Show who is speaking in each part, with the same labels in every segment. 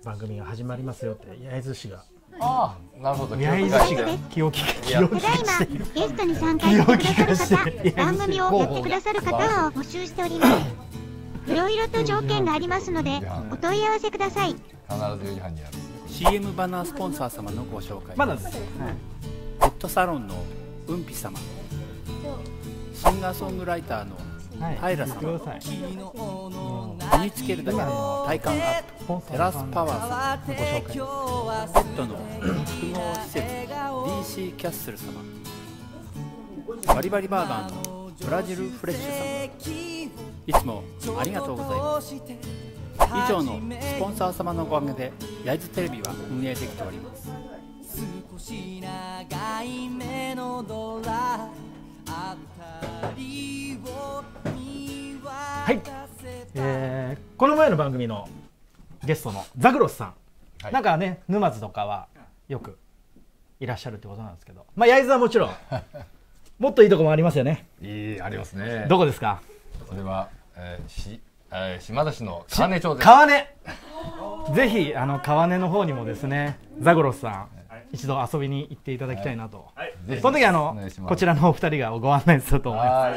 Speaker 1: 番組が始まりますよって焼津市が。
Speaker 2: ああ、なるほど。
Speaker 1: 焼津市が気を利かしている。
Speaker 3: ゲストに参加してくださる方、番組をやってくださる方を募集しております。いろいろと条件がありますのでお問い合わせください。
Speaker 2: 必ず4時半にやる。
Speaker 4: CM バナースポンサー様のご紹介。
Speaker 1: まだです。
Speaker 4: ペットサロンのうんぴ様、シンガーソングライターの平様、身につけるだけで体感アップテラスパワー様のご紹介。ペットの複合施設 DC キャッスル様、バリバリバーガーのブラジルフレッシュ様、いつもありがとうございます。以上のスポンサー様のおかげで焼津テレビは運営できております。
Speaker 5: 少し長い目のドラあたりを見
Speaker 1: はい
Speaker 5: 渡せば、
Speaker 1: この前の番組のゲストのザグロスさん、
Speaker 2: はい、
Speaker 1: なんかね沼津とかはよくいらっしゃるってことなんですけど、まあ焼津はもちろんもっといいとこもありますよね。
Speaker 2: ありますね。
Speaker 1: どこですか？
Speaker 2: それは、島田市の川根町です。
Speaker 1: 川根ぜひ川根の方にもですね、ザグロスさん、一度遊びに行っていただきたいなと、その時こちらのお二人がご案内すると思います。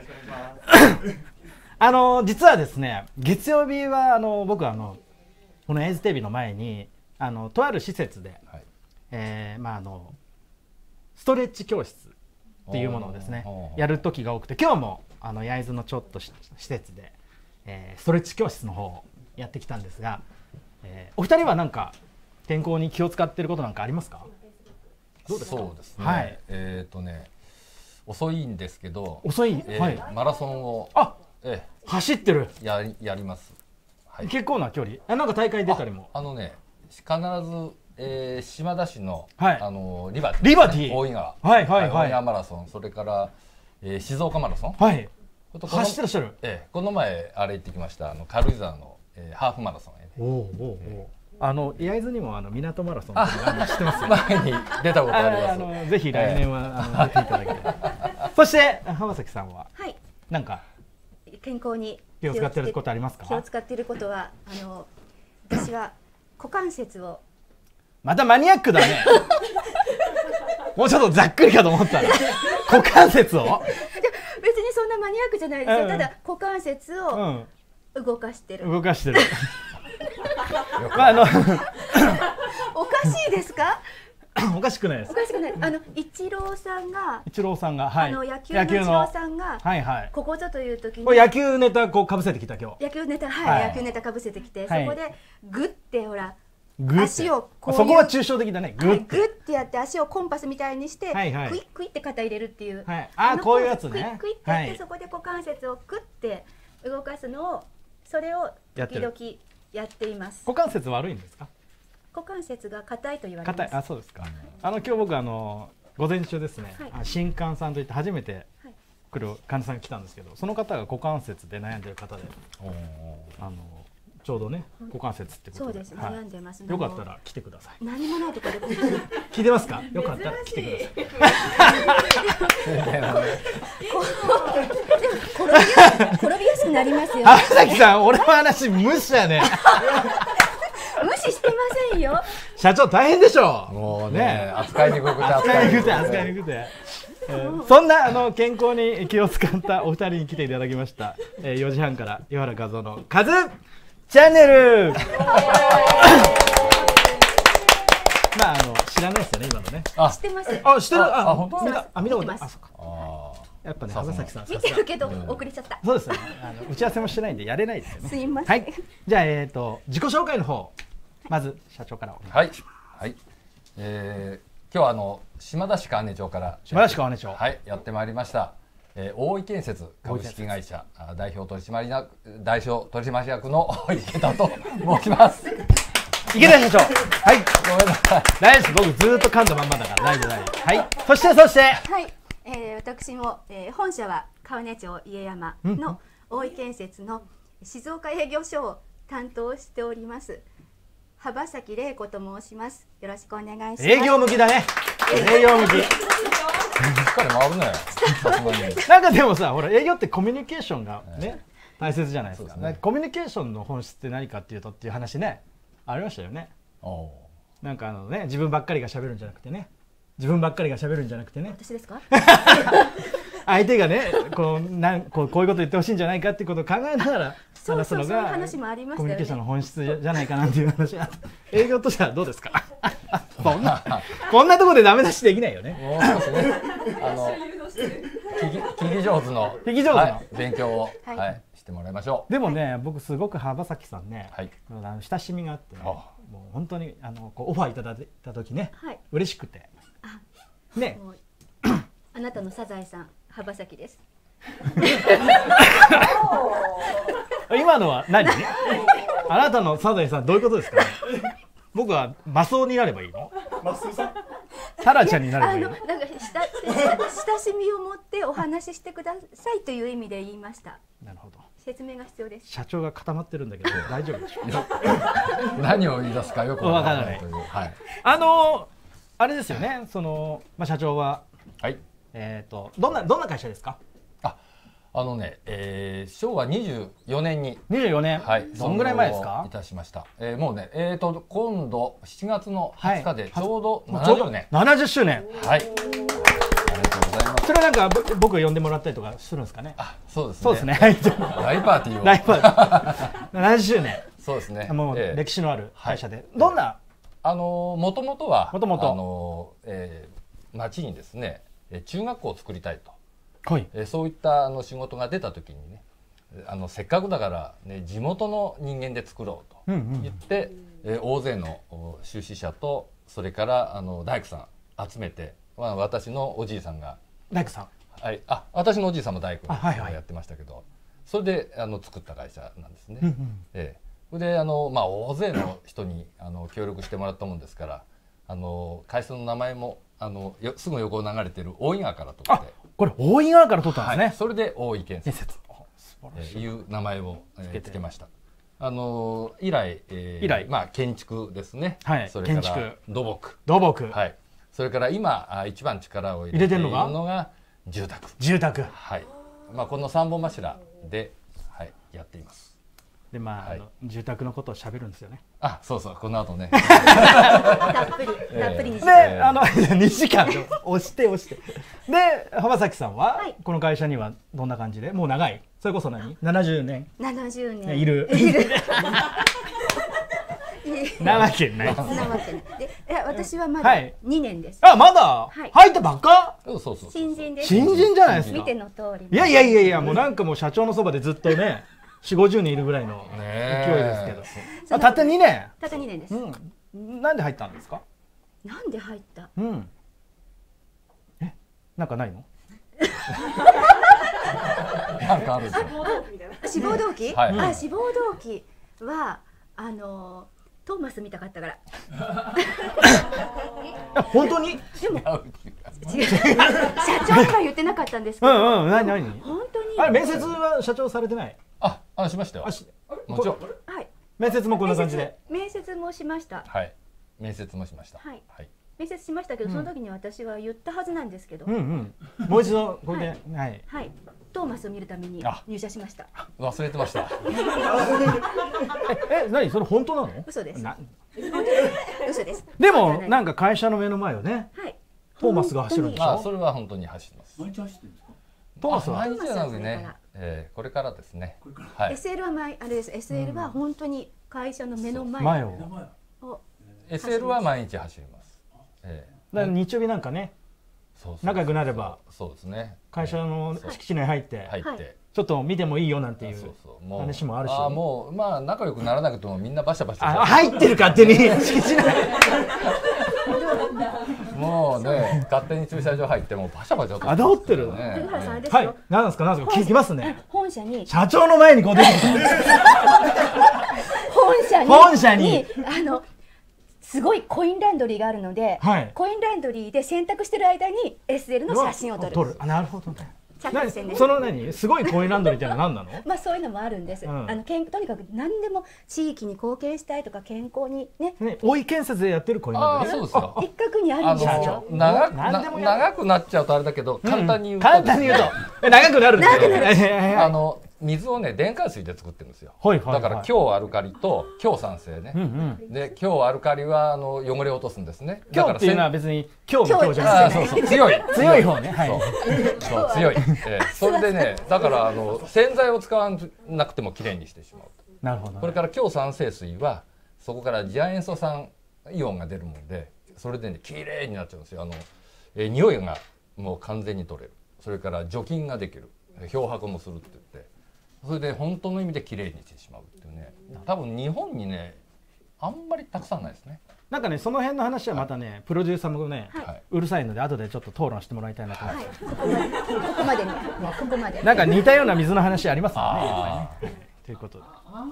Speaker 1: 実はですね、月曜日は僕この焼津テレビの前にとある施設で、ストレッチ教室っていうものをですねやる時が多くて、今日も焼津のちょっと施設で、ストレッチ教室の方をやってきたんですが、お二人は何か健康に気を使っていることなんかありますか？どうですか？
Speaker 2: そうですね、
Speaker 1: はい、
Speaker 2: 遅いんですけど、
Speaker 1: 遅い、はい、
Speaker 2: マラソンを
Speaker 1: 走ってる、
Speaker 2: やります、はい、
Speaker 1: 結構な距離、なんか大会出たりも
Speaker 2: 必ず、島田市の、
Speaker 1: はい、
Speaker 2: リバティ、大井川、
Speaker 1: はいはいはい、
Speaker 2: 大井川マラソン、それから、静岡マラソン、
Speaker 1: はい、走ってらっしゃる。
Speaker 2: この前あれ行ってきました、軽井沢の、ハーフマラソンへ。
Speaker 1: 焼津にも港マラソンって知ってますよ。
Speaker 2: 前に出たことあります。
Speaker 1: ぜひ来年は出ていただきたい。そして浜崎さんは、
Speaker 6: はい、
Speaker 1: なんか
Speaker 6: 健康に
Speaker 1: 気を使っていることありますか？
Speaker 6: 気を使っていることは私は股関節を。
Speaker 1: またマニアックだね。もうちょっとざっくりかと思ったら股関節を。
Speaker 6: 別にそんなマニアックじゃないですよ。ただ股関節を動かしてる。
Speaker 1: 動かしてる。
Speaker 6: おかしいですか？
Speaker 1: おかしくないです。
Speaker 6: おかしくない。イチローさんが、
Speaker 1: はい、
Speaker 6: 野球のイチローさんが、
Speaker 1: はいはい、
Speaker 6: ここぞという時に
Speaker 1: 野球ネタこうかぶせてきた今日。
Speaker 6: 野球ネタ、はい、野球ネタかぶせてきて、そこでグってほら。足をこういう、
Speaker 1: そこは抽象的だね。
Speaker 6: グッてやって足をコンパスみたいにして、クイックイって肩入れるっていう、
Speaker 1: こういうやつね。
Speaker 6: クイッてやって、そこで股関節をクッて動かすのを、それを時々やっています。
Speaker 1: 股関節悪いんですか？
Speaker 6: 股関節が硬いと言われます。
Speaker 1: 硬い。そうですか。今日僕午前中ですね、新刊さんといって初めて来る患者さんが来たんですけど、その方が股関節で悩んでる方で、ちょうどね股関節ってことで、
Speaker 6: そうです、悩んでます。
Speaker 1: よかったら来てください。
Speaker 6: 何もないところで
Speaker 1: 聞いてますか？よかったら来てください。
Speaker 6: 転びやすくなりますよ。
Speaker 1: 浜崎さん、俺の話無視やね。
Speaker 6: 無視してませんよ。
Speaker 1: 社長大変でしょ。
Speaker 2: もうね、扱いにくくて
Speaker 1: 扱いにくくて。そんな健康に気を使ったお二人に来ていただきました。4時半から岩原和夫のカズチャンネル。まあ知らないですよね今のね。
Speaker 6: 知ってます。
Speaker 1: 知ってる。
Speaker 6: 本当？
Speaker 1: 見たことあそっか。やっぱね浜崎さん
Speaker 6: 見てるけど遅れちゃった。
Speaker 1: そうですね。打ち合わせもしてないんでやれないですよね。
Speaker 6: すいません。
Speaker 1: はい。じゃあ自己紹介の方まず社長からお願いします。
Speaker 2: はい。今日は島田市川根町からはいやってまいりました。大井建設株式会社代表取締役の池田と申します。
Speaker 1: 池田社長。はい。ごめんなさい。大丈夫です。僕ずっと噛んだまんまだから大丈夫。はい。そして。
Speaker 6: はい。私も本社は川根町家山の大井建設の静岡営業所を担当しております幅崎玲子と申します。よろしくお願いします。
Speaker 1: 営業向きだね。営業向き。
Speaker 2: しっかり回るね。
Speaker 1: なんかでもさ、ほら営業ってコミュニケーションがね大切じゃないですか。コミュニケーションの本質って何かっていうとっていう話ね。 ありましたよね。なんかね、自分ばっかりが喋るんじゃなくてね、私ですか？ 相手がね、こういうこと言ってほしいんじゃないかっていうことを考えながら話すのがコミュニケーションの本質じゃないかなっていう話が。営業としてはどうですか？こんなところでダメ出しできないよね。
Speaker 2: もう少しね、聞き上手の勉強をしてもらいましょう。
Speaker 1: でもね、僕すごく浜崎さんね、親しみがあってね、もう本当にオファーいただいた時ね、嬉しくてね。
Speaker 6: あなたのサザエさん、浜崎です。
Speaker 1: 今のは何？あなたのサザエさん、どういうことですか？僕はマスオになればいいの？マスオさん？タラちゃんになればいいの？
Speaker 6: なんか親しみを持ってお話ししてくださいという意味で言いました。
Speaker 1: なるほど。
Speaker 6: 説明が必要です。
Speaker 1: 社長が固まってるんだけど大丈夫でしょう？
Speaker 2: 何を言い出すかよくわからないという。
Speaker 1: あれですよね。社長はどんな会社ですか？
Speaker 2: 昭和24年に
Speaker 1: 24年、どんぐらい前ですか？
Speaker 2: いたしました。もうね、今度7月の20日でちょうど70年。
Speaker 1: 70周年。
Speaker 2: はい。ありがとうございます。
Speaker 1: それはなんか僕呼んでもらったりとかするんですかね？
Speaker 2: そうですね。
Speaker 1: そうですね。
Speaker 2: 大パーティーを。
Speaker 1: 70周年。
Speaker 2: そうですね。
Speaker 1: もう歴史のある会社で。どんな？
Speaker 2: もともとは町にですね、中学校を作りたいと。そういった仕事が出た時にね、せっかくだからね、地元の人間で作ろうと言って、大勢の出資者とそれから大工さん集めて、私のおじいさんが
Speaker 1: 大工さん、
Speaker 2: 私のおじいさんも大工をやってましたけど、それで作った会社なんですね。それで大勢の人に協力してもらったもんですから、会社の名前もすぐ横を流れている大井川から取って。
Speaker 1: これ大井川から取ったんですね。
Speaker 2: それで大井建設という名前をつけました。以来建築ですね。それから土木。それから今一番力を入れているのが住宅。この3本柱でやっています。
Speaker 1: で住宅のことを喋るんですよね。
Speaker 2: そうこの後ね。
Speaker 6: たっぷり2時
Speaker 1: 間。2時間押して。で浜崎さんはこの会社にはどんな感じで？もう長い？それこそ70年いる。なわけない。
Speaker 6: で私はまだ2年です。
Speaker 1: まだ入ったばっか？
Speaker 6: 新人です。
Speaker 1: 新人じゃないですか。
Speaker 6: 見ての通り。
Speaker 1: いやもうなんかもう社長のそばでずっとね。40、50人いるぐらいの勢いですけど。たった2年。
Speaker 6: たった2年です。
Speaker 1: なんで入ったんですか？
Speaker 6: なんで入った？
Speaker 1: なんかないの？
Speaker 2: なんかあるんですよ。
Speaker 6: 志望動機？志望動機はトーマス見たかったから。
Speaker 1: 本当に？
Speaker 6: でも社長には言ってなかったんですけど。
Speaker 1: 何？
Speaker 6: 本当に。
Speaker 1: 面接は社長されてない？
Speaker 2: しましたよ。もちろん。
Speaker 1: 面接もこんな感じで。
Speaker 6: 面接もしました。
Speaker 2: 面接もしました。
Speaker 6: 面接しましたけど、その時に私は言ったはずなんですけど。
Speaker 1: もう一度これで。
Speaker 6: トーマスを見るために入社しました。
Speaker 2: 忘れてました。
Speaker 1: 何？それ本当なの？
Speaker 6: 嘘です。嘘です。
Speaker 1: でもなんか会社の目の前をね、トーマスが走るんでしょ？
Speaker 2: それは本当に走ってます。
Speaker 4: 毎日走ってるんですか？
Speaker 1: トーマスは
Speaker 2: 毎日じゃなくてね、これからですね。
Speaker 6: SL はあれです。SL は本当に会社の目の
Speaker 1: 前を。
Speaker 2: SL は毎日走ります。
Speaker 1: 日曜日なんかね、仲良くなれば、
Speaker 2: そうですね。
Speaker 1: 会社の敷地内入ってちょっと見てもいいよなんていう話もあるし。
Speaker 2: もう仲良くならなくてもみんなバシャバシャ。
Speaker 1: 入ってる勝手に敷地内。
Speaker 2: もうね、勝手に駐車場入ってもバシャバシャと。
Speaker 1: 煽ってるね。なんですか聞きますね。
Speaker 6: 本社に
Speaker 1: 社長の前にこう出てきた。
Speaker 6: 本社にすごいコインランドリーがあるので、コインランドリーで洗濯してる間に SL の写真を撮る。
Speaker 1: なるほどね。
Speaker 6: そ
Speaker 1: のすごいコインランドリーってのは何なの？
Speaker 6: そういうのもあるんです。とにかく何でも地域に貢献したいとか健康にね。
Speaker 1: 大井建設でやってるコインランドリー。
Speaker 2: そうですよ。
Speaker 6: 一角にあるんですよ。
Speaker 2: 長くなっちゃうとあれだけど、簡単に言うと
Speaker 1: 長くなるんですよ。
Speaker 2: 水をね電解水で作ってるんですよ。
Speaker 1: はいはいはい、
Speaker 2: だから強アルカリと強酸性ね。で強アルカリは汚れを落とすんですね。
Speaker 1: 強っていうのは別に強の強じゃなくて、
Speaker 2: そう強い
Speaker 1: 強い方ね。はい。
Speaker 2: そう強い。それでねだから洗剤を使わなくてもきれいにしてしまう。
Speaker 1: なるほど。
Speaker 2: これから強酸性水はそこから次亜塩素酸イオンが出るもんで、それでねきれいになっちゃうんですよ。匂いがもう完全に取れる。それから除菌ができる。漂白もするって言って、それで本当の意味できれいにしてしまうっていうね。多分日本にねあんまりたくさんないですね。
Speaker 1: なんかねその辺の話はまたねプロデューサーもねうるさいので後でちょっと討論してもらいたいなと思います。
Speaker 6: ここまでね。ここまで。
Speaker 1: なんか似たような水の話ありますもんね。やっぱりね。ということで。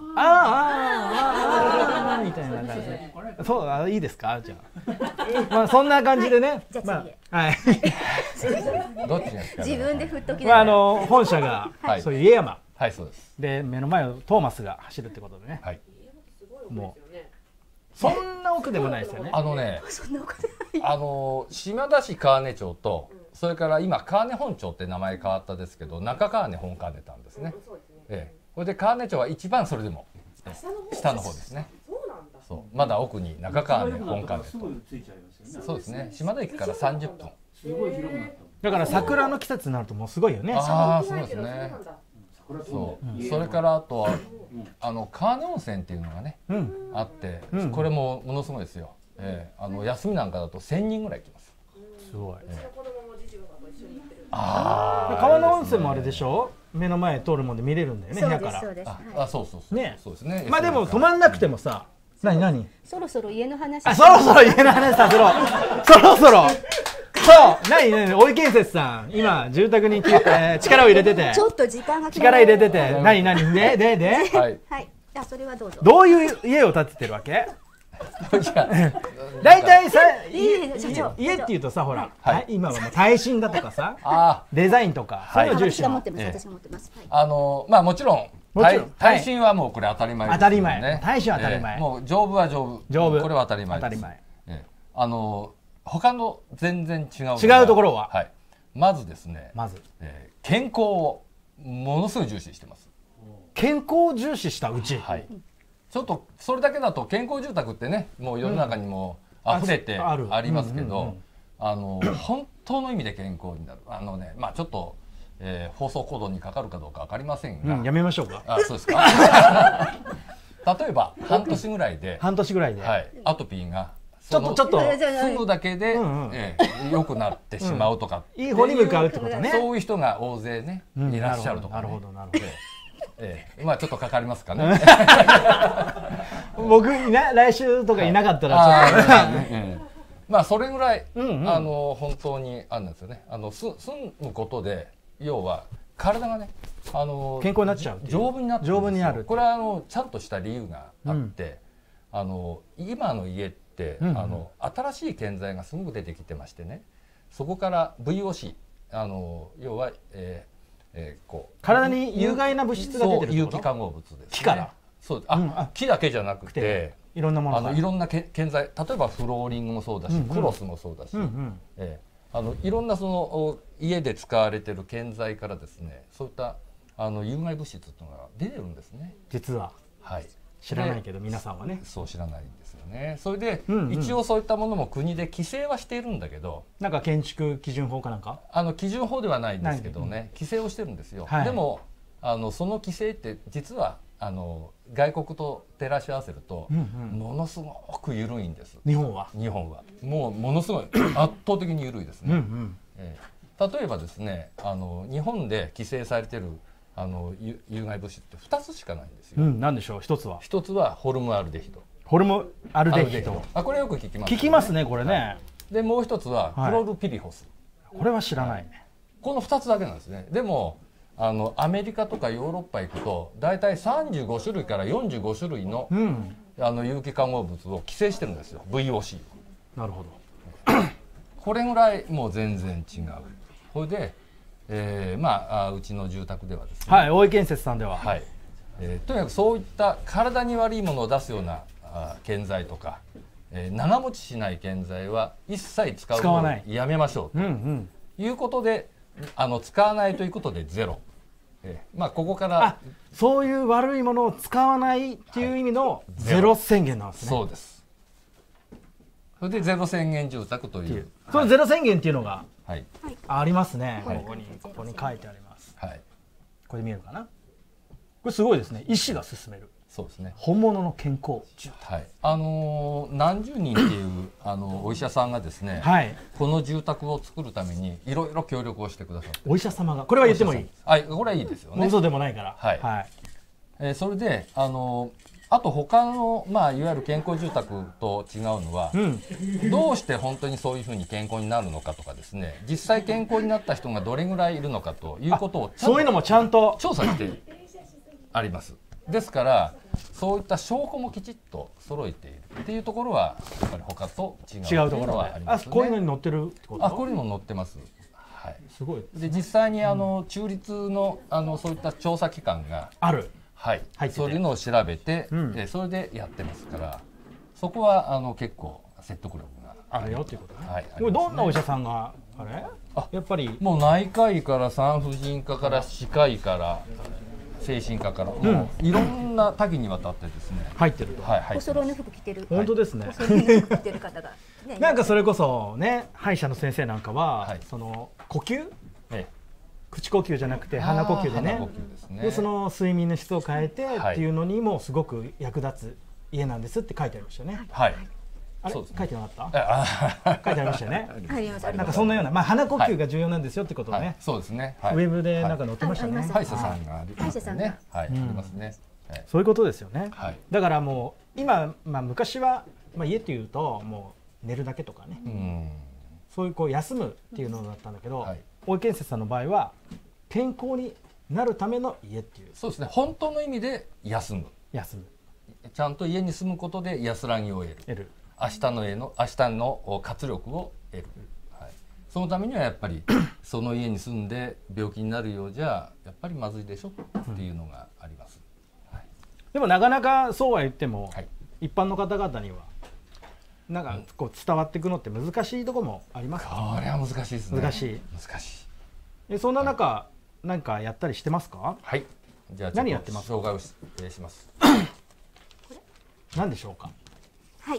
Speaker 1: みたいな感じで。そういいですかじゃあ。まあそんな感じでね。
Speaker 6: じゃあ次。
Speaker 1: はい。
Speaker 2: どっちですか。
Speaker 6: 自分で振っときながら。
Speaker 1: 本社がそういう家山。
Speaker 2: はいそうです。
Speaker 1: で目の前をトーマスが走るってことでね。はい。もうそんな奥でもないですよね。
Speaker 6: そんな奥でない。
Speaker 2: 島田市川根町とそれから今川根本町って名前変わったですけど中川根本川根たんですね。これで川根町は一番それでも下の方ですね。そうまだ奥に中川根本川根と。そうですね。島田駅から30分。すごい広くなった。
Speaker 1: だから桜の季節になるともうすごいよね。
Speaker 2: ああそうですね。そうそれからあとは川根温泉っていうのがねあってこれもものすごいですよ。休みなんかだと1000人ぐらい来ます。
Speaker 1: すごい。
Speaker 2: 川
Speaker 1: 根温泉もあれでしょ。目の前通るもんで見れるんだよね部屋から。
Speaker 2: そうですね。そうですね。
Speaker 1: まあでも泊まんなくてもさ。何？
Speaker 6: そろそろ家の話。
Speaker 1: そろそろ家の話させろ。そろそろ。そう何大井建設さん今住宅に力を入れてて。
Speaker 6: ちょっと時間が
Speaker 1: 力入れてて何で
Speaker 6: はい。じゃあそれはどうぞ。
Speaker 1: どういう家を建ててるわけ？大体さ家っていうとさほら今はもう耐震だとかさデザインとかそういうの重視。
Speaker 6: 私が持ってます。
Speaker 2: まあもちろん耐震はもうこれ当たり前ですね。
Speaker 1: 当たり前。耐震は当たり前。
Speaker 2: もう丈夫は丈夫。これは当たり前です。他の全然違う
Speaker 1: ところは
Speaker 2: まずですね健康をものすごい重視してます。
Speaker 1: 健康重視したうち。
Speaker 2: ちょっとそれだけだと健康住宅ってねもう世の中にも溢れてありますけど本当の意味で健康になるまあちょっと放送コードにかかるかどうか分かりませんが、
Speaker 1: やめましょうか。
Speaker 2: そうですか。例えば半年ぐらいでアトピーが
Speaker 1: ちょっと
Speaker 2: 住むだけで良くなってしまうとか
Speaker 1: いい方に向かうってことね。
Speaker 2: そういう人が大勢ねいらっしゃるとか。なるほどなるほど。まあちょっちょっとかりますかね。
Speaker 1: 僕来週とかいなかったらちょっと
Speaker 2: まあそれぐらい本当にあるんですよね。住むことで要は体がね
Speaker 1: 健康になっちゃう、
Speaker 2: 丈夫になって
Speaker 1: 丈夫になる。
Speaker 2: これはちゃんとした理由があって今の家って新しい建材がすごく出てきてましてね、そこから VOC 要は
Speaker 1: 体に有害な物質が出てるってこと？
Speaker 2: 有機化合物ですね。
Speaker 1: 木から。
Speaker 2: そう木だけじゃなくて
Speaker 1: いろんなもの
Speaker 2: いろんな建材、例えばフローリングもそうだしクロスもそうだしいろんなその家で使われてる建材からですねそういった有害物質というのが出てるんですね
Speaker 1: 実は。
Speaker 2: はい
Speaker 1: 知らないけど皆さんはね
Speaker 2: そう知らないんですよね。それで一応そういったものも国で規制はしているんだけど
Speaker 1: なんか建築基準法かなんか
Speaker 2: 基準法ではないんですけどね規制をしてるんですよ。でもその規制って実は外国と照らし合わせるとものすごく緩いんです。
Speaker 1: 日本は
Speaker 2: もうものすごい圧倒的に緩いですね。例えばですね日本で規制されてる有害物質って2つしかないんですよ。
Speaker 1: 何でしょう？一つ
Speaker 2: はホルムアルデヒド。
Speaker 1: ホルムアルデヒド。
Speaker 2: これよく聞きます。
Speaker 1: 聞きますねこれね。
Speaker 2: でもう一つはクロルピリホス。
Speaker 1: これは知らないね。
Speaker 2: この2つだけなんですね。でもアメリカとかヨーロッパ行くとだいたい35種類から45種類の有機化合物を規制してるんですよ VOC。
Speaker 1: なるほど。
Speaker 2: これぐらいもう全然違う。これでうちの住宅ではですね
Speaker 1: 大井建設さんでは
Speaker 2: とにかくそういった体に悪いものを出すような建材とか長持ちしない建材は一切使うのをやめましょうということで使わないということでゼロまあここから
Speaker 1: そういう悪いものを使わないっていう意味のゼロ宣言なんですね。
Speaker 2: そうです。それでゼロ宣言住宅という、
Speaker 1: そのゼロ宣言っていうのが
Speaker 2: はい、
Speaker 1: ありますね。ここに書いてあります。はい、これ見えるかな。これすごいですね。医師が勧める。
Speaker 2: そうですね。
Speaker 1: 本物の健康住宅。
Speaker 2: はい。何十人っていうお医者さんがですね、はい、この住宅を作るためにいろいろ協力をしてくださって。
Speaker 1: お医者様が、これは言ってもいい。
Speaker 2: はい、これはいいですよね。
Speaker 1: 嘘でもないから。
Speaker 2: はい。はい。それであと他のいわゆる健康住宅と違うのは、どうして本当にそういうふうに健康になるのかとかですね、実際健康になった人がどれぐらいいるのかということを
Speaker 1: そういうのもちゃんと
Speaker 2: 調査してあります。ですからそういった証拠もきちっと揃えているっていうところはやっぱり他と違うところはありますね。
Speaker 1: こういうのに載ってるってこと？
Speaker 2: こういうの載ってます。はい。
Speaker 1: すごい。
Speaker 2: で実際に中立のそういった調査機関が
Speaker 1: ある。
Speaker 2: はい。そういうのを調べて、それでやってますから、そこは結構説得力が
Speaker 1: あるよっていうことね。
Speaker 2: はい。
Speaker 1: これどんなお医者さんがやっぱり
Speaker 2: もう内科医から産婦人科から歯科医から精神科から、もういろんな多岐にわたってですね
Speaker 1: 入ってると。
Speaker 6: お揃いの服着てる。
Speaker 1: 本当ですね。
Speaker 6: お揃いの服着てる方が。
Speaker 1: なんかそれこそね、歯医者の先生なんかはその呼吸、口呼吸じゃなくて鼻呼吸でね、でその睡眠の質を変えてっていうのにもすごく役立つ家なんですって書いてありましたよね。
Speaker 2: はい。
Speaker 1: あれ書いてなかった？書いてありましたよね。なんかそんなような、鼻呼吸が重要なんですよってことをね。
Speaker 2: そうですね。
Speaker 1: ウェブでなんか載ってましたね。
Speaker 2: 歯医者さんがありますね。はい、ありますね。
Speaker 1: そういうことですよね。だからもう今昔は家っていうともう寝るだけとかね、そういう休むっていうのだったんだけど、大井建設さんの場合は健康になるための家っていう。
Speaker 2: そうですね。本当の意味で休む。ちゃんと家に住むことで安らぎを得る。明日の活力を得る、はい、そのためにはやっぱりその家に住んで病気になるようじゃやっぱりまずいでしょっていうのがあります、はい、
Speaker 1: でもなかなかそうは言っても、一般の方々にはなんか伝わっていくのって難しいところもありますか？
Speaker 2: これは難しいですね。
Speaker 1: 難しい。そんな中、何かやったりしてますか？
Speaker 2: はい。じゃあ
Speaker 1: 何やってますか？
Speaker 2: 紹介をします。
Speaker 1: 何でしょうか？
Speaker 6: はい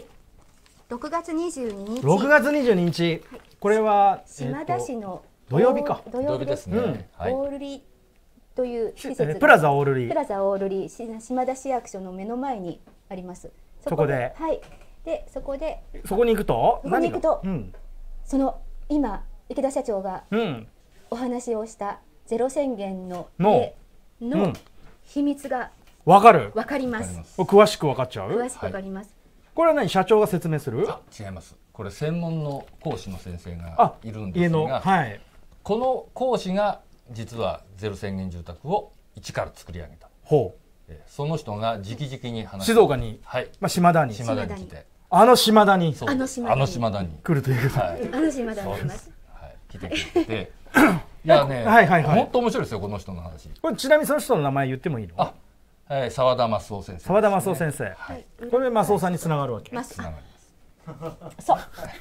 Speaker 6: 。6月22日。
Speaker 1: 6月22日。これは
Speaker 6: 島田市の
Speaker 1: 土曜日か。
Speaker 2: 土曜日ですね。
Speaker 6: オールリという施設。
Speaker 1: プラザオールリ。
Speaker 6: プラザオールリ島田市役所の目の前にあります。
Speaker 1: そこで。
Speaker 6: はい。でそこに
Speaker 1: 行くと。
Speaker 6: その今池田社長がお話をしたゼロ宣言の家の秘密が
Speaker 1: わかり
Speaker 6: ます。
Speaker 1: 詳しく分かっちゃう？
Speaker 6: 詳しく分かります。
Speaker 1: これは何、社長が説明する？
Speaker 2: 違います。これ専門の講師の先生がいるんですが、この講師が実はゼロ宣言住宅を一から作り上げた。その人が直々に話して、
Speaker 1: 静岡に、島田に
Speaker 2: 来て、
Speaker 1: 島田に
Speaker 2: 来
Speaker 1: るという。
Speaker 6: 島田にいます。
Speaker 2: 来てくれて、いやね、本当面白いですよこの人の話。
Speaker 1: これちなみにその人の名前言ってもいいの？
Speaker 2: 澤田益夫先生。
Speaker 1: 澤田益夫先生。これで益夫さんにつながるわけ。
Speaker 6: つ
Speaker 2: ながります。
Speaker 6: そう。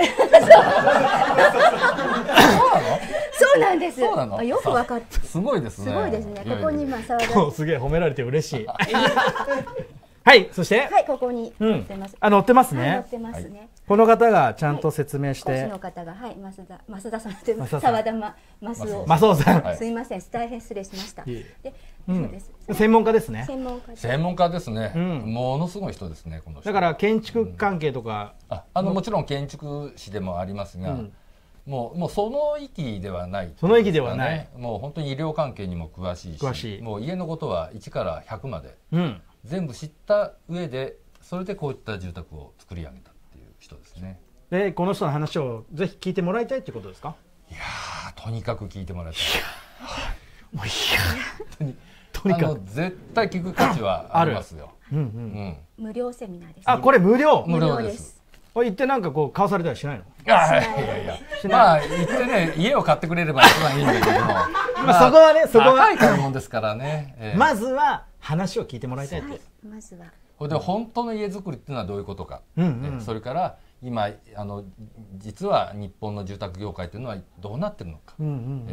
Speaker 6: そうなんです。よく分かって。
Speaker 2: すごいですね。
Speaker 6: すごいですね。ここに澤田。
Speaker 1: すげえ褒められて嬉しい。はい、そして。
Speaker 6: はい、ここに載ってます。
Speaker 1: 載ってますね。
Speaker 6: 載ってますね。
Speaker 1: この方がちゃんと説明して。
Speaker 6: 講師の方が増田さんという澤田益
Speaker 1: 夫さん。
Speaker 6: すいません、大変失礼しました。
Speaker 1: 専門家ですね。
Speaker 2: 専門家ですね。ものすごい人ですねこの人。
Speaker 1: だから建築関係とか、
Speaker 2: もちろん建築士でもありますが、もうその域ではない。
Speaker 1: その域ではない。
Speaker 2: もう本当に医療関係にも詳しいし、もう家のことは1から100まで全部知った上で、それでこういった住宅を作り上げたっていう人ですね。
Speaker 1: でこの人の話をぜひ聞いてもらいたいってことですか？
Speaker 2: いやとにかく聞いてもらいたい。
Speaker 1: もう
Speaker 2: とにかく絶対聞く価値はありますよ。
Speaker 6: 無料セミナーです。
Speaker 1: これ無料
Speaker 2: です。
Speaker 1: 行ってなんか買わされたりしないの？
Speaker 2: いやまあ行ってね、家を買ってくれれば一番いいんだけども、
Speaker 1: そこはね、
Speaker 2: 高い買い物ですからね。
Speaker 1: まずは話を聞いてもらいたいって。
Speaker 6: まずは
Speaker 2: これで本当の家づくりっていうのはどういうことか、それから今実は日本の住宅業界というのはどうなってるのか、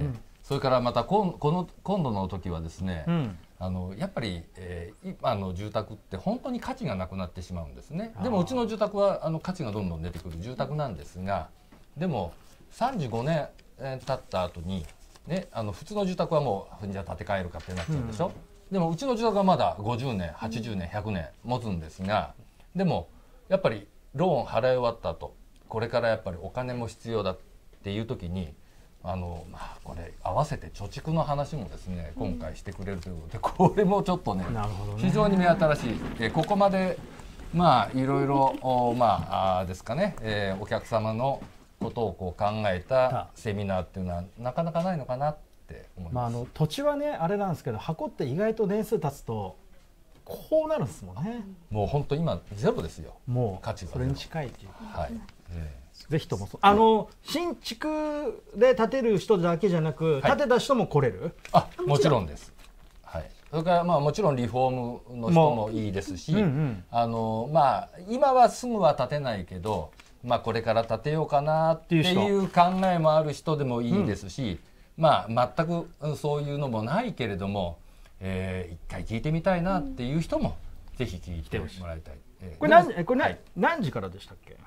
Speaker 2: それからまた今度の時はですね、やっぱり、今の住宅って本当に価値がなくなってしまうんですね。でもうちの住宅は価値がどんどん出てくる住宅なんですが、でも35年経った後にね、普通の住宅はもうじゃあ建て替えるかってなっちゃうでしょ。でもうちの住宅はまだ50年80年100年持つんですが、でもやっぱりローン払い終わった後、これからやっぱりお金も必要だっていう時にこれ合わせて貯蓄の話もですね今回してくれるということで、これもちょっとね非常に目新しい。ここまでいろいろですかね、お客様のことをこう考えたセミナーっていうのはなかなかないのかなって思います。
Speaker 1: 土地はねあれなんですけど、箱って意外と年数経つとこうなるんですもんね。
Speaker 2: もう本当今ゼロですよ。
Speaker 1: もう
Speaker 2: 価値が
Speaker 1: それに近いっていうか、
Speaker 2: はい。
Speaker 1: ぜひとも新築で建てる人だけじゃなく、建てた人も来れる？
Speaker 2: もちろんです。はい。それからもちろんリフォームの人もいいですし、今はすぐは建てないけど、これから建てようかなっていう考えもある人でもいいですし、全くそういうのもないけれども、一回聞いてみたいなっていう人もぜひ聞いてもらいたい。
Speaker 1: これ何時からでしたっけ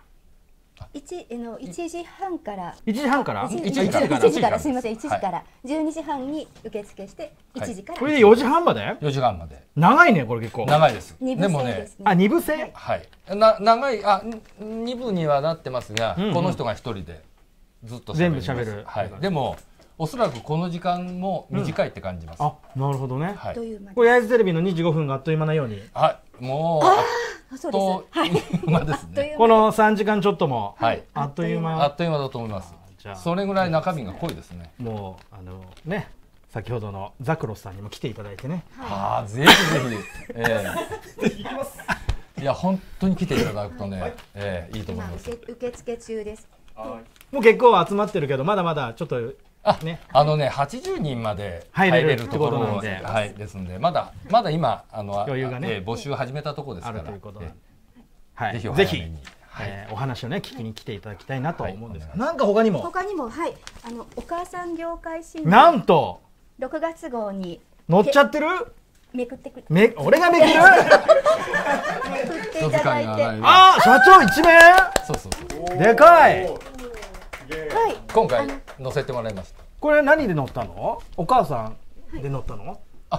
Speaker 6: ？1時半から
Speaker 1: 1時半から
Speaker 6: 1時からすみません1時から12時半に受付して1時から
Speaker 1: これで4時半まで
Speaker 2: 4時半まで
Speaker 1: 長いね。これ結構
Speaker 2: 長いです。
Speaker 6: でもね
Speaker 1: 2部制
Speaker 2: はい長い2部にはなってますが、この人が1人でずっと
Speaker 1: 全部喋る。
Speaker 2: でもおそらくこの時間も短いって感じます。
Speaker 1: なるほどね。
Speaker 6: こ
Speaker 1: れ焼津テレビの25分があっという間なように、
Speaker 2: もう
Speaker 6: そうです。はい。
Speaker 2: ですね。
Speaker 1: この3時間ちょっともあっという間
Speaker 2: だと思います。それぐらい中身が濃いですね。
Speaker 1: もうね、先ほどのザクロスさんにも来ていただいてね。
Speaker 2: ぜひぜひ。いや本当に来ていただくとね、いいと思います。
Speaker 6: 受付中です。
Speaker 1: もう結構集まってるけど、まだまだちょっと
Speaker 2: ね、80人まで入れるところですので、まだ今
Speaker 1: 余裕がね、
Speaker 2: 募集始めたところですから、
Speaker 1: ぜひお話をね聞きに来ていただきたいなと思うんですが、なんか他にも
Speaker 6: お母さん業界新聞
Speaker 1: なんと
Speaker 6: 6月号に
Speaker 1: 載っちゃってる。
Speaker 6: めくってく
Speaker 1: 俺がめくる。
Speaker 6: めくっていただいて、
Speaker 1: 社長一面。
Speaker 2: そう
Speaker 1: でかい。
Speaker 2: 今回載せてもらいました。
Speaker 1: これ何で載ったの？お母さんで載ったの？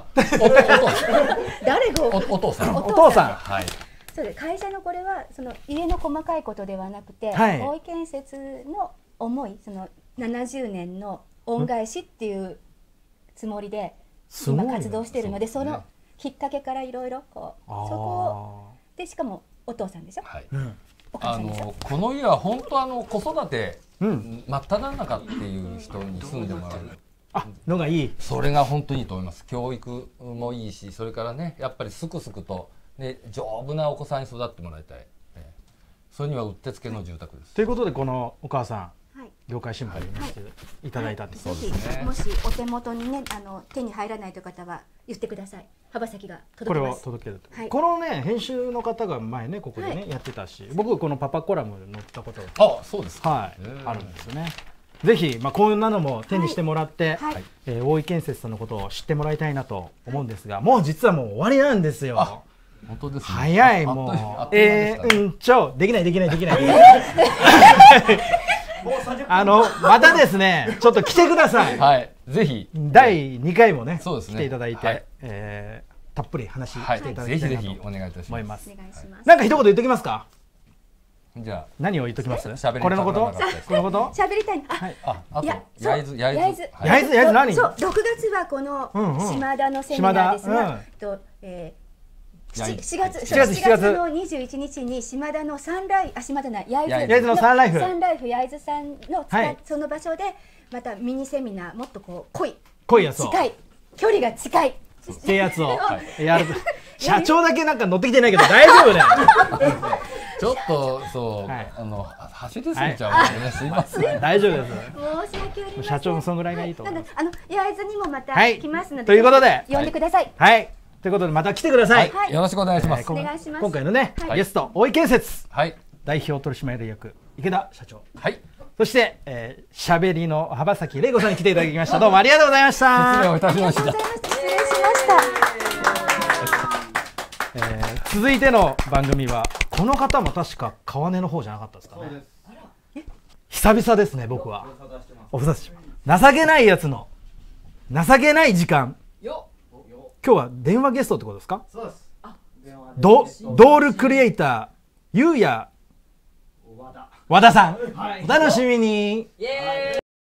Speaker 6: 誰が
Speaker 2: お父さん。
Speaker 1: お父さん。
Speaker 2: はい。
Speaker 6: そうです。会社のこれはその家の細かいことではなくて、大井建設の思い、その70年の恩返しっていうつもりで今活動しているので、そのきっかけからいろいろそこで、しかもお父さんでしょ。はい。
Speaker 2: この家は本当子育て真っ只中っていう人に住んでもらう
Speaker 1: のがいい。
Speaker 2: それが本当にいいと思います。教育もいいし、それからねやっぱりすくすくと丈夫なお子さんに育ってもらいたい。それにはうってつけの住宅です。
Speaker 1: ということでこのお母さん、業界新聞に載せていただいたって。
Speaker 6: そうですね。もしお手元にね手に入らないという方は言ってください。幅先が届けます。
Speaker 1: これを届けると。このね編集の方が前ねここでねやってたし、僕このパパコラム載ったことが
Speaker 2: そうです
Speaker 1: あるんですよね。ぜひこんなのも手にしてもらって大井建設さんのことを知ってもらいたいなと思うんですが、もう実はもう終わりなんですよ。
Speaker 2: 本当ですね。
Speaker 1: 早い。もうできないまたですねちょっと来てください。
Speaker 2: はい、ぜひ
Speaker 1: 第2回もね来ていただいて、たっぷり話していただきたいなと思います。なんか一言言っときますか。
Speaker 2: じゃあ
Speaker 1: 何を言っときます？これのこと？
Speaker 6: 喋りたい。
Speaker 2: 焼津
Speaker 1: 何？
Speaker 6: そう、6月はこの島田のセミナーですが、7月の21日に島田の焼津のサンライフ焼津さんのその場所でまたミニセミナー、もっと濃い
Speaker 1: やつを、
Speaker 6: 近い距離が近い
Speaker 1: ってやつをやる。社長だけなんか乗ってきてないけど大丈夫ね。
Speaker 2: ちょっと走りすぎちゃうのでね、すいません。
Speaker 1: 大丈夫です。
Speaker 6: 申し訳ありません。
Speaker 1: 社長もそのぐらいがいいと思います。
Speaker 6: 焼津にもまた来ますので、
Speaker 1: ということで
Speaker 6: 呼んでください。
Speaker 1: はい。ということでまた来てください。
Speaker 2: よろしくお願いします。
Speaker 1: 今回のねゲスト大井建設代表取締役池田社長。 そしてしゃべりの幅崎玲子さんに来ていただきました。どうもありがとうございました。
Speaker 2: 失礼いたしました。
Speaker 6: 失礼しました。
Speaker 1: 続いての番組はこの方も確か川根の方じゃなかったですかね。久々ですね。僕はおふさし情けないやつの情けない時間。今日は電話ゲストってことですか？
Speaker 7: そうです。
Speaker 1: ドールクリエイターゆうや和田さん、お楽しみに。